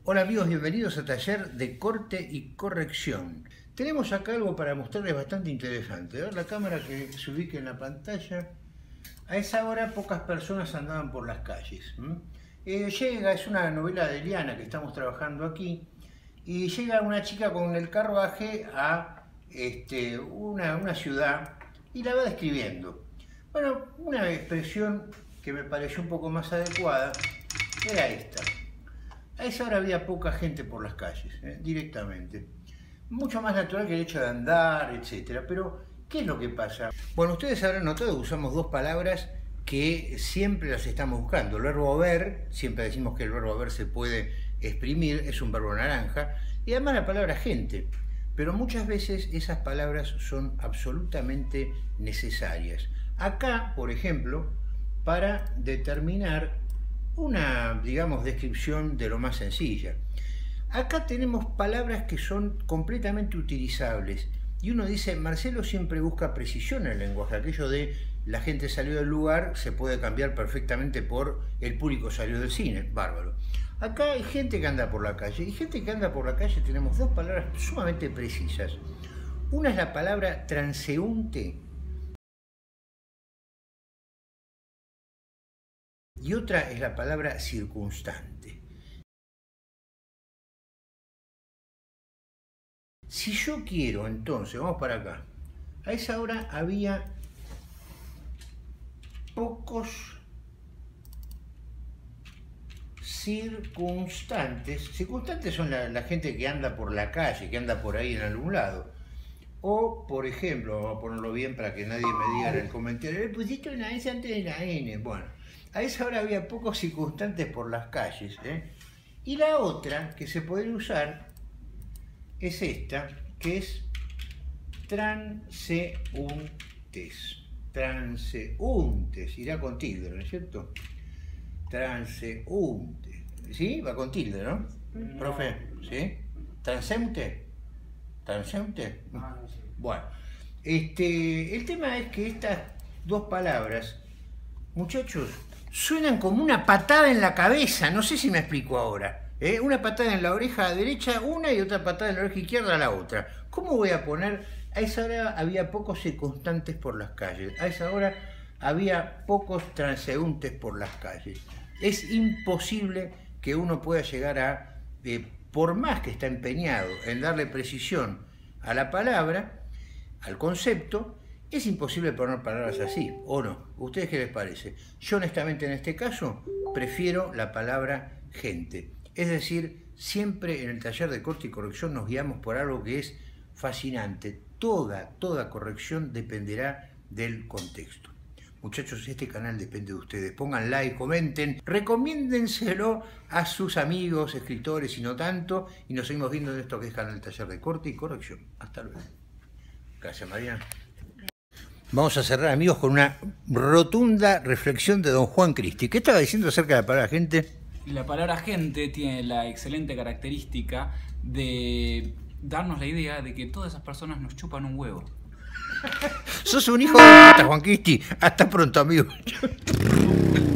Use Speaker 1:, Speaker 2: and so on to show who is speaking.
Speaker 1: Hola amigos, bienvenidos a Taller de Corte y Corrección. Tenemos acá algo para mostrarles bastante interesante. A ver la cámara que se ubique en la pantalla. A esa hora pocas personas andaban por las calles. Es una novela de Eliana que estamos trabajando aquí, y llega una chica con el carruaje a una ciudad y la va describiendo. Bueno, una expresión que me pareció un poco más adecuada era esta. A esa hora había poca gente por las calles, directamente. Mucho más natural que el hecho de andar, etc. Pero, ¿qué es lo que pasa? Bueno, ustedes habrán notado que usamos dos palabras que siempre las estamos buscando. El verbo haber, siempre decimos que el verbo haber se puede exprimir, es un verbo naranja. Y además la palabra gente. Pero muchas veces esas palabras son absolutamente necesarias. Acá, por ejemplo, para determinar una, digamos, descripción de lo más sencilla. Acá tenemos palabras que son completamente utilizables. Y uno dice, Marcelo siempre busca precisión en el lenguaje. Aquello de la gente salió del lugar se puede cambiar perfectamente por el público salió del cine. Bárbaro. Acá hay gente que anda por la calle. Y gente que anda por la calle tenemos dos palabras sumamente precisas. Una es la palabra transeúnte. Y otra es la palabra circunstante. Si yo quiero, entonces, vamos para acá. A esa hora había pocos circunstantes. Circunstantes son la gente que anda por la calle, que anda por ahí en algún lado. O, por ejemplo, vamos a ponerlo bien para que nadie me diga en el comentario, le pusiste una S antes de la N. Bueno, a esa hora había pocos circunstantes por las calles. Y la otra que se puede usar es esta, que es transeúntes. Transeúntes, irá con tilde, ¿no es cierto? Transeúnte. ¿Sí? Va con tilde, ¿no? Profe, ¿sí? ¿Transeúnte? ¿Transeúnte? Bueno, el tema es que estas dos palabras, muchachos, suenan como una patada en la cabeza. No sé si me explico ahora. Una patada en la oreja derecha una y otra patada en la oreja izquierda la otra. ¿Cómo voy a poner? A esa hora había pocos circunstantes por las calles. A esa hora había pocos transeúntes por las calles. Es imposible que uno pueda llegar a, por más que está empeñado en darle precisión a la palabra, al concepto, es imposible poner palabras así, ¿o no? ¿Ustedes qué les parece? Yo honestamente en este caso prefiero la palabra gente. Es decir, siempre en el taller de corte y corrección nos guiamos por algo que es fascinante. Toda corrección dependerá del contexto. Muchachos, este canal depende de ustedes. Pongan like, comenten, recomiéndenselo a sus amigos, escritores y no tanto. Y nos seguimos viendo en esto que es Canal Taller de Corte y Corrección. Hasta luego. Gracias, Mariana. Vamos a cerrar, amigos, con una rotunda reflexión de don Juan Cristi. ¿Qué estaba diciendo acerca de la palabra gente?
Speaker 2: La palabra gente tiene la excelente característica de darnos la idea de que todas esas personas nos chupan un huevo.
Speaker 1: Sos un hijo de puta, Juan Cristi. Hasta pronto, amigo.